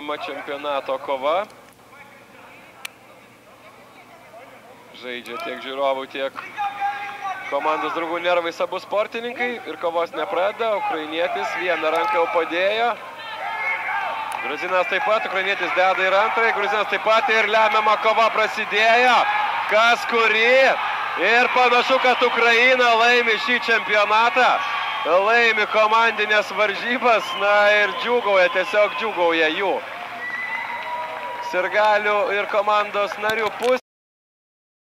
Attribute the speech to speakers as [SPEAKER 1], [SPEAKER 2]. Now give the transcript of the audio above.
[SPEAKER 1] lemiama čempionato kova. Žaidžia tiek žiūrovų, tiek komandos draugų nervais abu sportininkai ir kovos nepradeda. Ukrainietis vieną ranką jau padėjo. Gruzinas taip pat, ukrainietis deda ir antrąjį, gruzinas taip pat ir lemiama kova prasidėjo. Kas kuri? Ir panašu, kad Ukraina laimi šį čempionatą. Laimi komandinės varžybas, na ir džiūgauja, tiesiog džiūgauja jų sirgalių ir komandos narių pusė.